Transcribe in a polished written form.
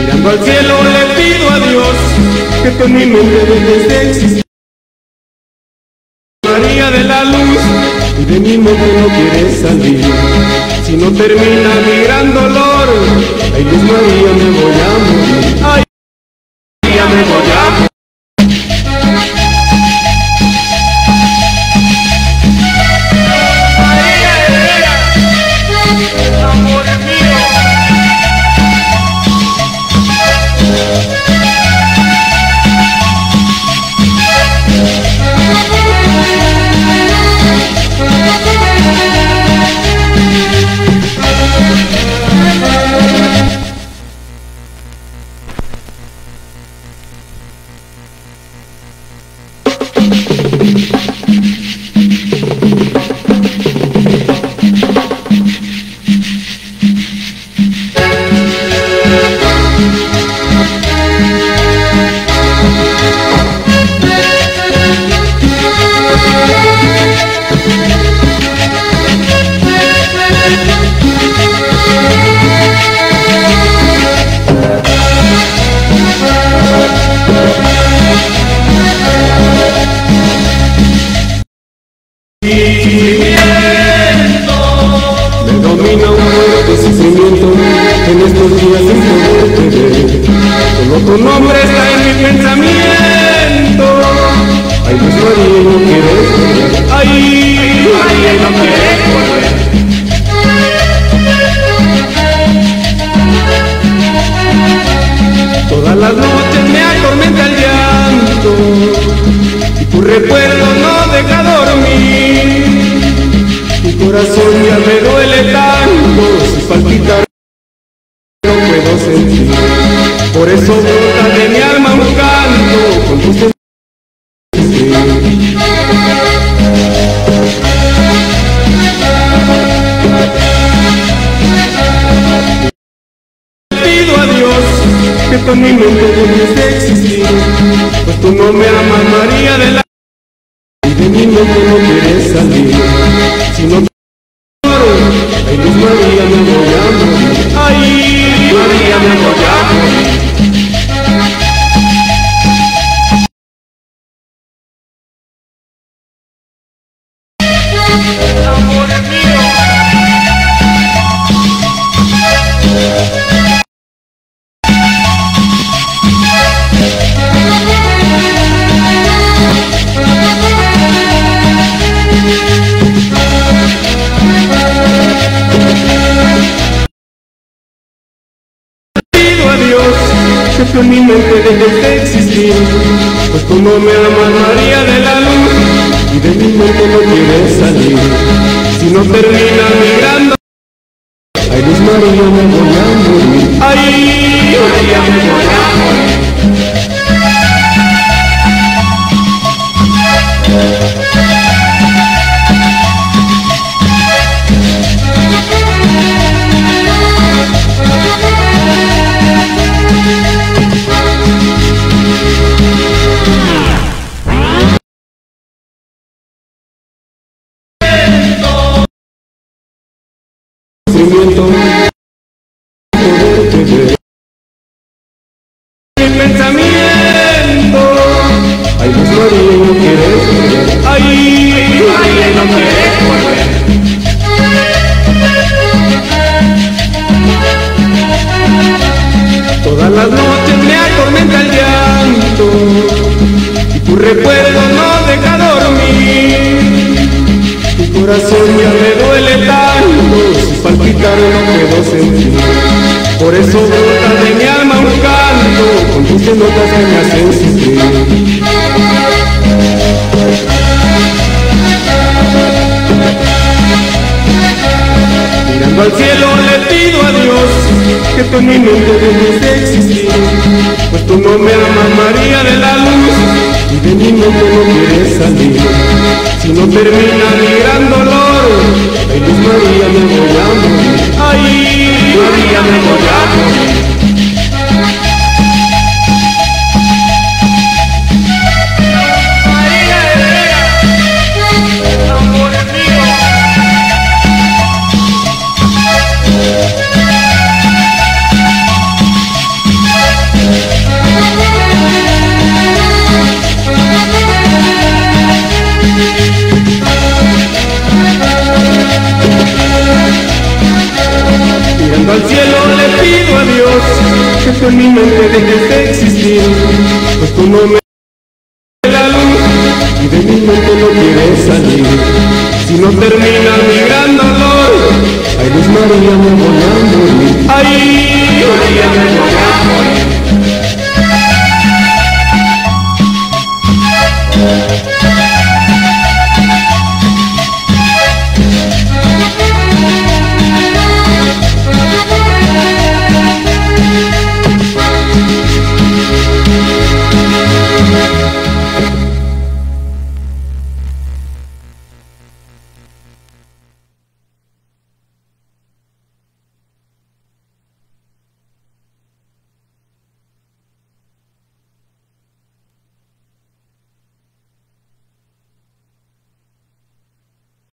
Mirando al cielo le pido a Dios que tú en mi mente dejes de existir. María de la luz, y de mi mente no quieres salir. Si no termina mi gran dolor, ay Luz María me voy a morir. Ay María me voy a morir. Me domina un fuerte sufrimiento en estos días sin poderte ver. Solo tu nombre está en mi pensamiento. Ay Luz María, no quieres volver. Ay María, no quieres volver. Todas las noches me atormenta el llanto y tu recuerdo no deja dormir. Mi corazón ya me duele tanto, si palpitar no puedo sentir. Por eso brota de mi alma un canto con tus sentidos. Pido a Dios que tú en mi mente dejes de existir, pues tú no me amas, María de la luz, y de mi mente no quieres salir. Si no te adoro, ay Luz María me voy a morir. Ay María me voy a morir. Amor mío. Pido a Dios que tú en mi mente dejes de existir, pues tú no me amas, María de la luz, y de mi mente no quieres salir. Si no termina mi gran dolor, ay Luz María me voy a morir. Ay María me voy a morir. Sufrimiento, poderte ver. Mi pensamiento, ay Luz María no quieres volver. Ay María no quieres volver. Todas las noches me atormenta el llanto y tu recuerdo no deja dormir. Mi corazón ya me duele tanto, si palpitar no puedo sentir. Por eso brota de mi alma un canto con tus notas que me hacen sufrir. Mirando al cielo le pido a Dios que tú en mi mente dejes de existir, pues tú no me amas, María de la luz, y de mi mente no quieres salir. Si no termina mi gran dolor, ay Luz María me voy a morir. Ay María me voy a morir. cielo le pido a Dios que tú en mi mente dejes de existir, pues tú no me das la luz y de mi mente no quieres salir. Si no termina mi gran dolor, ay Luz María, me voy a morir. Ay,